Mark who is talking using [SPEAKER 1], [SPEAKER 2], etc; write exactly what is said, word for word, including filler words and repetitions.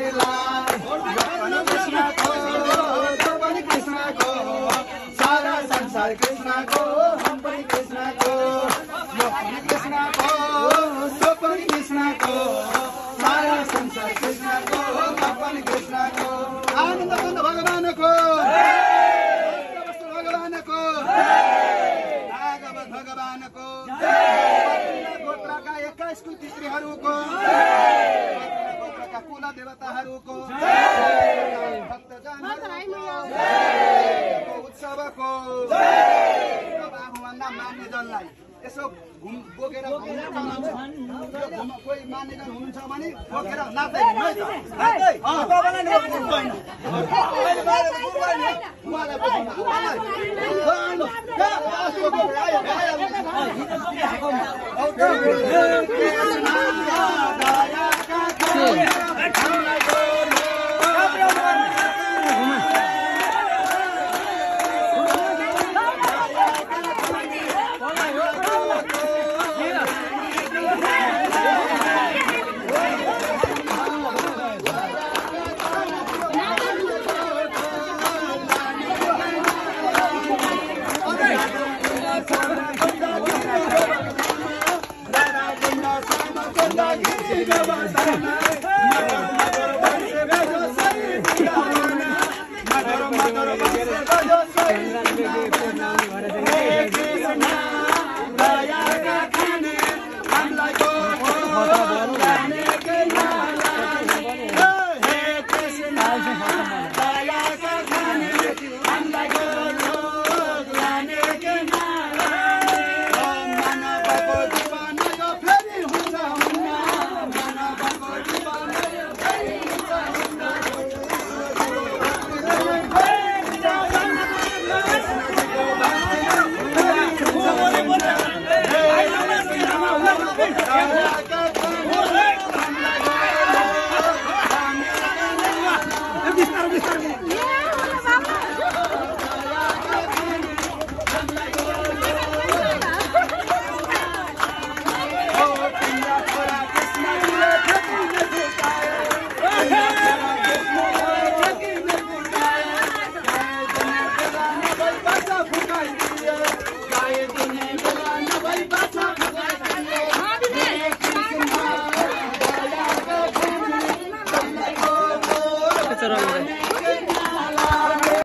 [SPEAKER 1] लाल कृष्णको जो पनि कृष्णको सारा संसार कृष्णको हम पनि कृष्णको यो पनि कृष्णको जो पनि कृष्णको सारा संसार कृष्णको हम पनि कृष्णको आनन्द बन्द भगवानको भगवानको भागवत भगवानको गोत्रका एक्काइस कुलतित्रीहरूको गोत्रका कुल देवताहरूको भक्तजनहरूको उत्सवको आफूभन्दा मान्यजनलाई यसो घुम बोकेर कोही मान्यजन हुनुहुन्छ भने बोकेर नाच्दै हिँड्नु